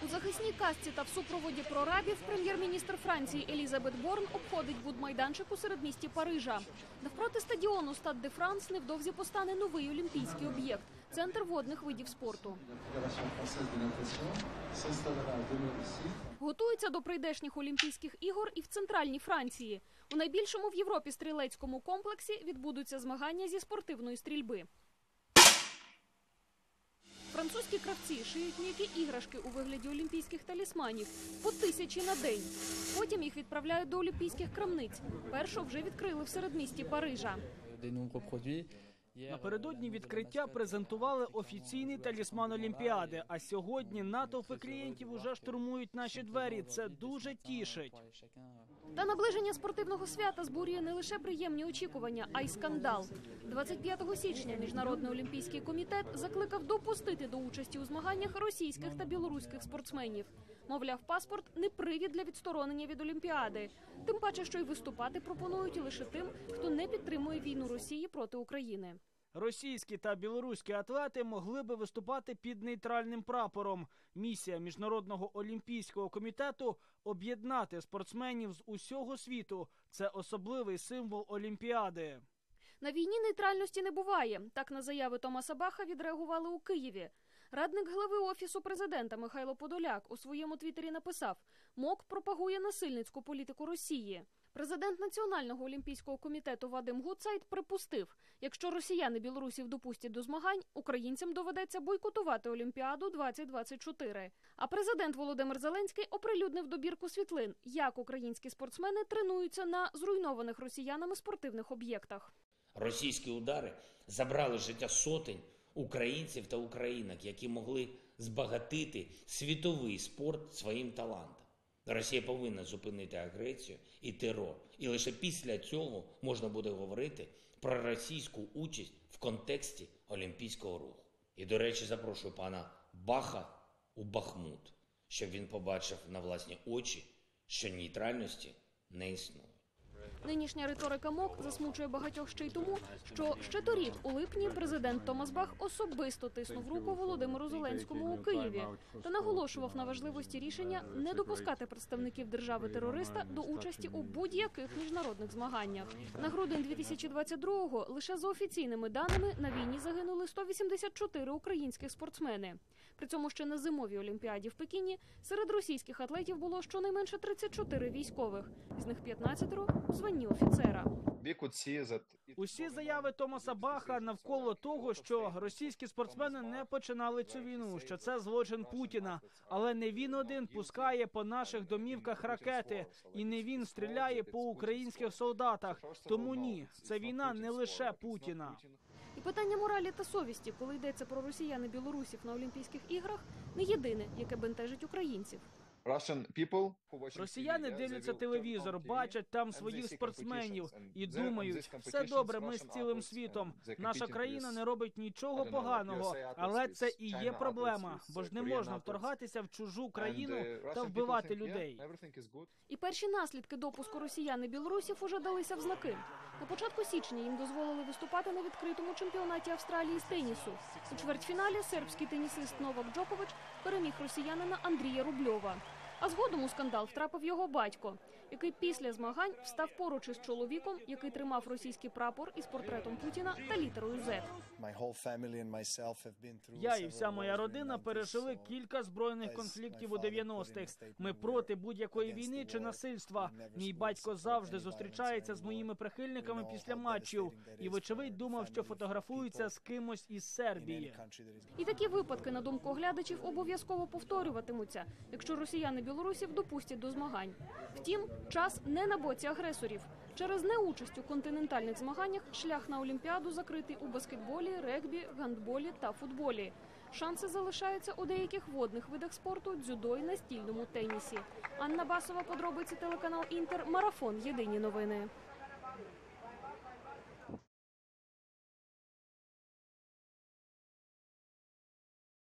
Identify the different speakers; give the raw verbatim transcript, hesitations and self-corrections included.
Speaker 1: У захисній касці та в супроводі прорабів прем'єр-міністр Франції Елізабет Борн обходить будмайданчик у середмісті Парижа. Навпроти стадіону Стад де Франс невдовзі постане новий олімпійський об'єкт – центр водних видів спорту. Готуються до прийдешніх Олімпійських ігор і в центральній Франції. У найбільшому в Європі стрілецькому комплексі відбудуться змагання зі спортивної стрільби. Французькі кравці шиють м'які іграшки у вигляді олімпійських талісманів по тисячі на день. Потім їх відправляють до олімпійських крамниць. Першу вже відкрили в середмісті Парижа.
Speaker 2: Напередодні відкриття презентували офіційний талісман Олімпіади, а сьогодні натовпи клієнтів уже штурмують наші двері. Це дуже тішить.
Speaker 1: Та наближення спортивного свята збурює не лише приємні очікування, а й скандал. двадцять п'ятого січня Міжнародний олімпійський комітет закликав допустити до участі у змаганнях російських та білоруських спортсменів. Мовляв, паспорт – не привід для відсторонення від Олімпіади. Тим паче, що й виступати пропонують лише тим, хто не підтримує війну Росії проти України.
Speaker 2: Російські та білоруські атлети могли би виступати під нейтральним прапором. Місія Міжнародного олімпійського комітету – об'єднати спортсменів з усього світу. Це особливий символ Олімпіади.
Speaker 1: На війні нейтральності не буває. Так на заяви Томаса Баха відреагували у Києві. Радник глави Офісу президента Михайло Подоляк у своєму твіттері написав: МОК пропагує насильницьку політику Росії. Президент Національного олімпійського комітету Вадим Гутцайт припустив, якщо росіяни білорусів допустять до змагань, українцям доведеться бойкотувати Олімпіаду двадцять двадцять чотири. А президент Володимир Зеленський оприлюднив добірку світлин, як українські спортсмени тренуються на зруйнованих росіянами спортивних об'єктах.
Speaker 3: Російські удари забрали життя сотень українців та українок, які могли збагатити світовий спорт своїм талантом. Росія повинна зупинити агресію і терор. І лише після цього можна буде говорити про російську участь в контексті олімпійського руху. І, до речі, запрошую пана Баха у Бахмут, щоб він побачив на власні очі, що нейтральності не існує.
Speaker 1: Нинішня риторика МОК засмучує багатьох ще й тому, що ще торік, у липні, президент Томас Бах особисто тиснув руку Володимиру Зеленському у Києві та наголошував на важливості рішення не допускати представників держави-терориста до участі у будь-яких міжнародних змаганнях. На грудень дві тисячі двадцять другого лише за офіційними даними на війні загинули сто вісімдесят чотири українських спортсмени. При цьому ще на зимовій Олімпіаді в Пекіні серед російських атлетів було щонайменше тридцять чотири військових, з них п'ятнадцятеро у званні офіцера.
Speaker 2: Усі заяви Томаса Баха навколо того, що російські спортсмени не починали цю війну, що це злочин Путіна. Але не він один пускає по наших домівках ракети, і не він стріляє по українських солдатах. Тому ні, це війна не лише Путіна.
Speaker 1: І питання моралі та совісті, коли йдеться про росіян і білорусів на Олімпійських іграх, не єдине, яке бентежить українців.
Speaker 2: Росіяни дивляться телевізор, бачать там своїх спортсменів і думають, все добре, ми з цілим світом, наша країна не робить нічого поганого, але це і є проблема, бо ж не можна вторгатися в чужу країну та вбивати людей.
Speaker 1: І перші наслідки допуску росіян і білорусів уже далися в знаки. На початку січня їм дозволили виступати на відкритому чемпіонаті Австралії з тенісу. У чвертьфіналі сербський тенісист Новак Джокович переміг росіянина Андрія Рубльова. А згодом у скандал втрапив його батько, який після змагань встав поруч із чоловіком, який тримав російський прапор із портретом Путіна та літерою «Зет».
Speaker 2: Я і вся моя родина пережили кілька збройних конфліктів у дев'яностих. Ми проти будь-якої війни чи насильства. Мій батько завжди зустрічається з моїми прихильниками після матчів. І, вочевидь, думав, що фотографується з кимось із Сербії.
Speaker 1: І такі випадки, на думку глядачів, обов'язково повторюватимуться, якщо росіяни білорусів допустять до змагань. Втім, час не на боці агресорів. Через неучасть у континентальних змаганнях шлях на Олімпіаду закритий у баскетболі, регбі, гандболі та футболі. Шанси залишаються у деяких водних видах спорту, дзюдо і настільному тенісі. Анна Басова, подробиці, телеканал «Інтер», Марафон, єдині новини.